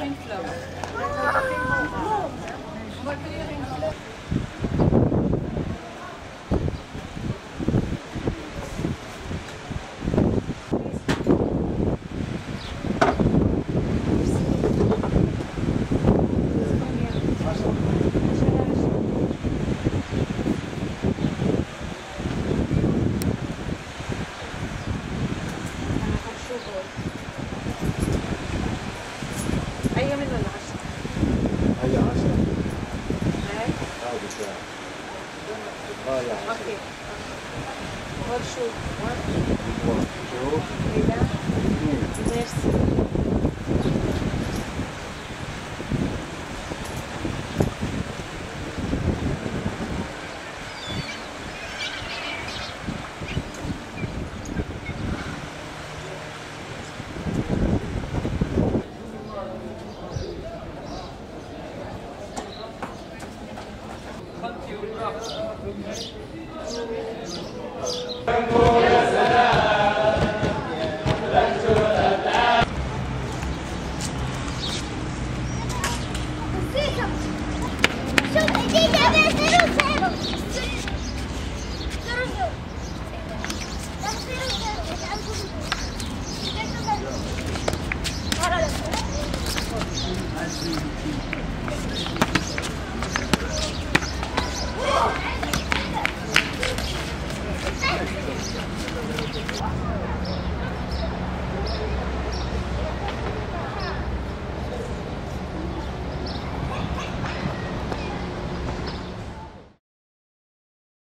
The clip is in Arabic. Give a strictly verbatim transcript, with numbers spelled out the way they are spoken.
une fleur. Non, on va cueillir une fleur. أي من العشرة؟ هي عشرة. هاي؟ هذه ساعة. هاي عشرة. أوكي. ورشو. ورشو. إذا. ميرسي. Thank you.